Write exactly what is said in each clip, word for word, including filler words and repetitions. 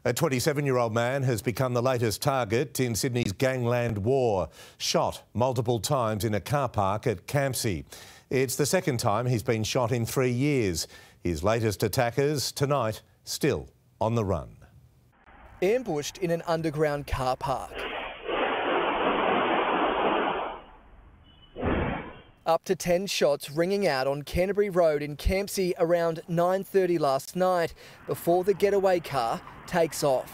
A twenty-seven-year-old man has become the latest target in Sydney's gangland war, shot multiple times in a car park at Campsie. It's the second time he's been shot in three years. His latest attackers tonight still on the run. Ambushed in an underground car park. Up to ten shots ringing out on Canterbury Road in Campsie around nine thirty last night before the getaway car takes off.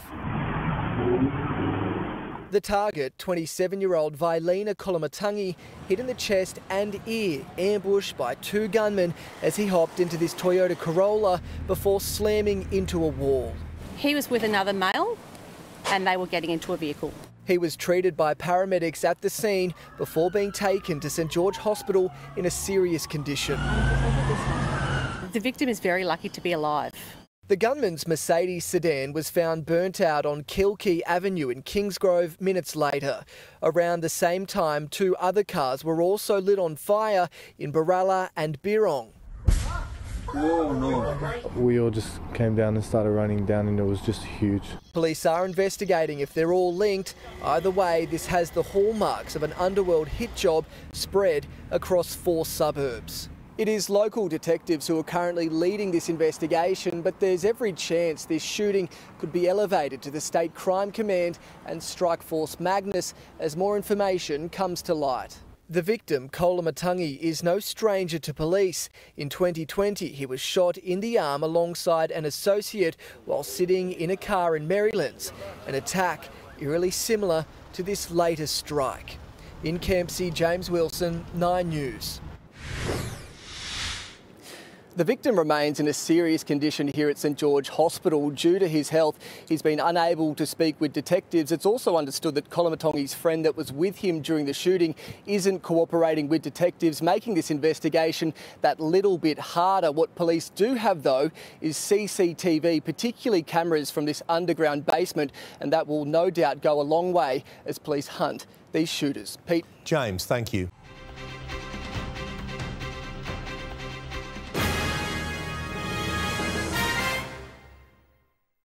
The target, twenty-seven-year-old Vailina Kolomatangi, hit in the chest and ear, ambushed by two gunmen as he hopped into this Toyota Corolla before slamming into a wall. He was with another male and they were getting into a vehicle. He was treated by paramedics at the scene before being taken to St George Hospital in a serious condition. The victim is very lucky to be alive. The gunman's Mercedes sedan was found burnt out on Kilkey Avenue in Kingsgrove minutes later. Around the same time, two other cars were also lit on fire in Baralla and Birong. Oh, no. We all just came down and started running down, and it was just huge. Police are investigating if they're all linked. Either way, this has the hallmarks of an underworld hit job spread across four suburbs. It is local detectives who are currently leading this investigation, but there's every chance this shooting could be elevated to the State Crime Command and Strike Force Magnus as more information comes to light. The victim, Kolomatangi, is no stranger to police. In twenty twenty, he was shot in the arm alongside an associate while sitting in a car in Merrylands, an attack eerily similar to this latest strike. In Campsie, James Wilson, Nine News. The victim remains in a serious condition here at St George Hospital. Due to his health, he's been unable to speak with detectives. It's also understood that Kolomatangi's friend that was with him during the shooting isn't cooperating with detectives, making this investigation that little bit harder. What police do have, though, is C C T V, particularly cameras from this underground basement, and that will no doubt go a long way as police hunt these shooters. Pete? James, thank you.